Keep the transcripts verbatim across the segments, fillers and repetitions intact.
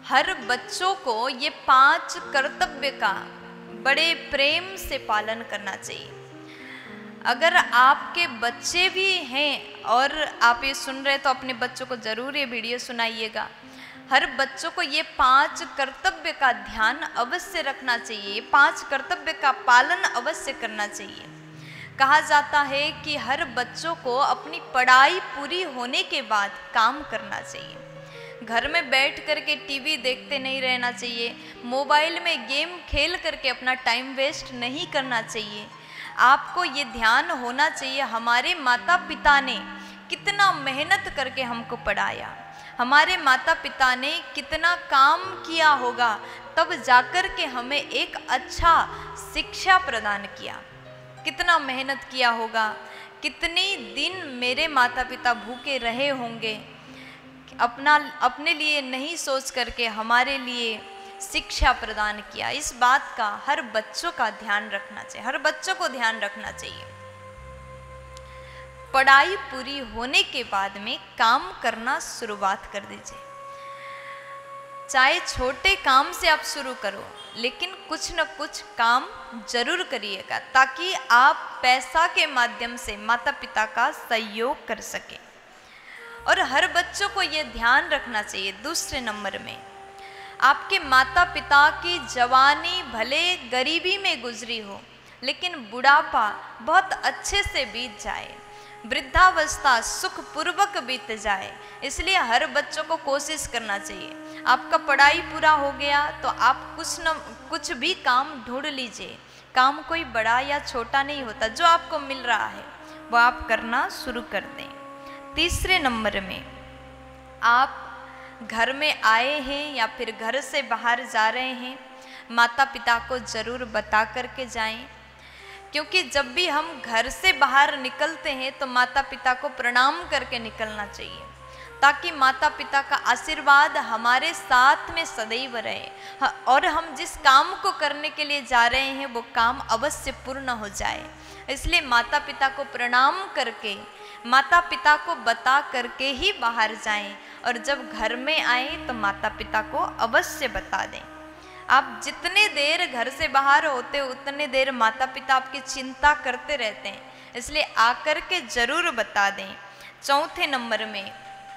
हर बच्चों को ये पांच कर्तव्य का बड़े प्रेम से पालन करना चाहिए। अगर आपके बच्चे भी हैं और आप ये सुन रहे हैं तो अपने बच्चों को ज़रूर ये वीडियो सुनाइएगा। हर बच्चों को ये पांच कर्तव्य का ध्यान अवश्य रखना चाहिए, ये पांच कर्तव्य का पालन अवश्य करना चाहिए। कहा जाता है कि हर बच्चों को अपनी पढ़ाई पूरी होने के बाद काम करना चाहिए। घर में बैठ करके टीवी देखते नहीं रहना चाहिए, मोबाइल में गेम खेल करके अपना टाइम वेस्ट नहीं करना चाहिए। आपको ये ध्यान होना चाहिए हमारे माता पिता ने कितना मेहनत करके हमको पढ़ाया, हमारे माता पिता ने कितना काम किया होगा, तब जाकर के हमें एक अच्छा शिक्षा प्रदान किया। कितना मेहनत किया होगा, कितने दिन मेरे माता पिता भूखे रहे होंगे, अपना अपने लिए नहीं सोच करके हमारे लिए शिक्षा प्रदान किया। इस बात का हर बच्चों का ध्यान रखना चाहिए, हर बच्चों को ध्यान रखना चाहिए। पढ़ाई पूरी होने के बाद में काम करना शुरुआत कर दीजिए। चाहे छोटे काम से आप शुरू करो, लेकिन कुछ न कुछ काम जरूर करिएगा ताकि आप पैसा के माध्यम से माता पिता का सहयोग कर सकें। और हर बच्चों को ये ध्यान रखना चाहिए, दूसरे नंबर में आपके माता पिता की जवानी भले गरीबी में गुजरी हो, लेकिन बुढ़ापा बहुत अच्छे से बीत जाए, वृद्धावस्था सुखपूर्वक बीत जाए। इसलिए हर बच्चों को कोशिश करना चाहिए। आपका पढ़ाई पूरा हो गया तो आप कुछ न कुछ भी काम ढूंढ लीजिए। काम कोई बड़ा या छोटा नहीं होता, जो आपको मिल रहा है वो आप करना शुरू कर दें। तीसरे नंबर में आप घर में आए हैं या फिर घर से बाहर जा रहे हैं, माता पिता को ज़रूर बता करके जाएं, क्योंकि जब भी हम घर से बाहर निकलते हैं तो माता पिता को प्रणाम करके निकलना चाहिए, ताकि माता पिता का आशीर्वाद हमारे साथ में सदैव रहे और हम जिस काम को करने के लिए जा रहे हैं वो काम अवश्य पूर्ण हो जाए। इसलिए माता पिता को प्रणाम करके, माता पिता को बता करके ही बाहर जाएं, और जब घर में आए तो माता पिता को अवश्य बता दें। आप जितने देर घर से बाहर होते उतने देर माता पिता आपकी चिंता करते रहते हैं, इसलिए आकर के जरूर बता दें। चौथे नंबर में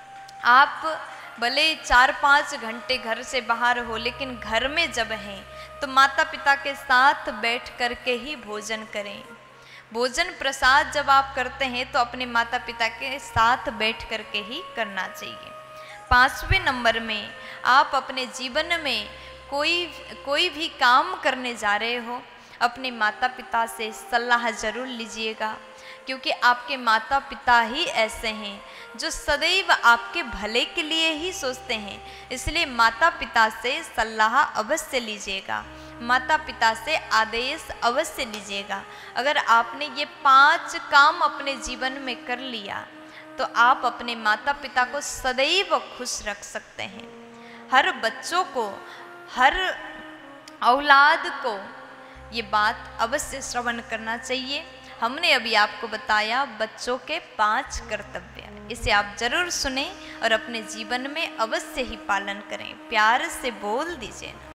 आप भले चार पाँच घंटे घर से बाहर हो, लेकिन घर में जब हैं तो माता पिता के साथ बैठ करके ही भोजन करें। भोजन प्रसाद जब आप करते हैं तो अपने माता पिता के साथ बैठ करके ही करना चाहिए। पांचवें नंबर में आप अपने जीवन में कोई कोई भी काम करने जा रहे हो, अपने माता पिता से सलाह जरूर लीजिएगा, क्योंकि आपके माता पिता ही ऐसे हैं जो सदैव आपके भले के लिए ही सोचते हैं। इसलिए माता पिता से सलाह अवश्य लीजिएगा, माता पिता से आदेश अवश्य लीजिएगा। अगर आपने ये पांच काम अपने जीवन में कर लिया तो आप अपने माता पिता को सदैव खुश रख सकते हैं। हर बच्चों को, हर औलाद को ये बात अवश्य श्रवण करना चाहिए। हमने अभी आपको बताया बच्चों के पांच कर्तव्य, इसे आप जरूर सुने और अपने जीवन में अवश्य ही पालन करें। प्यार से बोल दीजिए।